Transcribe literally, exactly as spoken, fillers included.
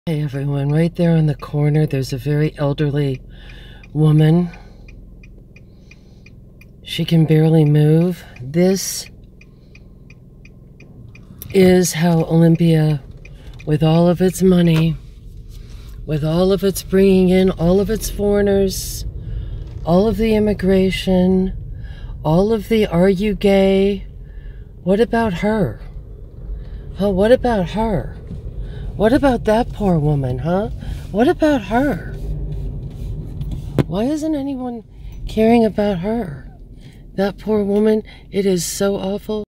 Hey everyone, right there in the corner there's a very elderly woman. She can barely move. This is how Olympia, with all of its money, with all of its bringing in all of its foreigners, all of the immigration, all of the are you gay? What about her? Huh? What about her? What about that poor woman, huh? What about her? Why isn't anyone caring about her? That poor woman, it is so awful.